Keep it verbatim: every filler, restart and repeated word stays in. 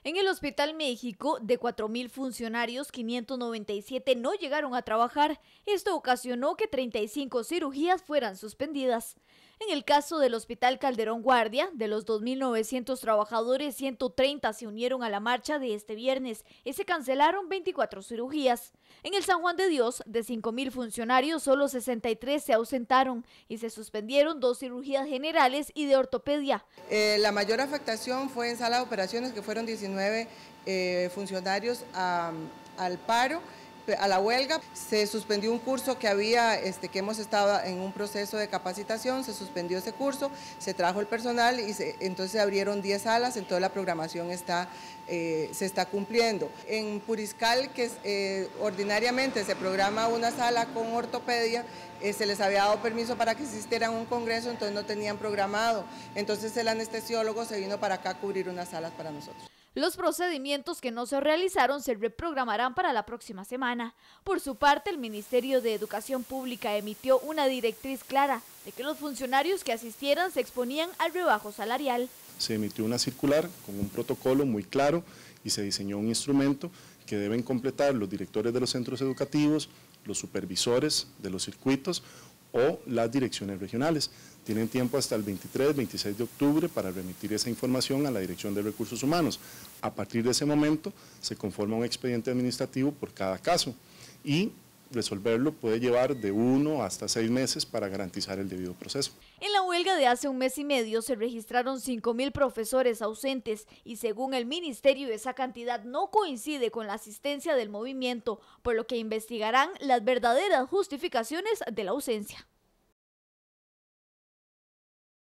En el Hospital México, de cuatro mil funcionarios, quinientos noventa y siete no llegaron a trabajar. Esto ocasionó que treinta y cinco cirugías fueran suspendidas. En el caso del Hospital Calderón Guardia, de los dos mil novecientos trabajadores, ciento treinta se unieron a la marcha de este viernes y se cancelaron veinticuatro cirugías. En el San Juan de Dios, de cinco mil funcionarios, solo sesenta y tres se ausentaron y se suspendieron dos cirugías generales y de ortopedia. Eh, la mayor afectación fue en sala de operaciones, que fueron diecinueve eh, funcionarios a, al paro, a la huelga. Se suspendió un curso que había, este, que hemos estado en un proceso de capacitación, se suspendió ese curso, se trajo el personal y se, entonces se abrieron diez salas, entonces la programación está, eh, se está cumpliendo. En Puriscal, que eh, ordinariamente se programa una sala con ortopedia, eh, se les había dado permiso para que asistieran a un congreso, entonces no tenían programado. Entonces el anestesiólogo se vino para acá a cubrir unas salas para nosotros. Los procedimientos que no se realizaron se reprogramarán para la próxima semana. Por su parte, el Ministerio de Educación Pública emitió una directriz clara de que los funcionarios que asistieran se exponían al rebajo salarial. Se emitió una circular con un protocolo muy claro y se diseñó un instrumento que deben completar los directores de los centros educativos, los supervisores de los circuitos o las direcciones regionales. Tienen tiempo hasta el veintitrés, veintiséis de octubre para remitir esa información a la Dirección de Recursos Humanos. A partir de ese momento se conforma un expediente administrativo por cada caso y resolverlo puede llevar de uno hasta seis meses para garantizar el debido proceso. En la huelga de hace un mes y medio se registraron cinco mil profesores ausentes y según el ministerio esa cantidad no coincide con la asistencia del movimiento, por lo que investigarán las verdaderas justificaciones de la ausencia.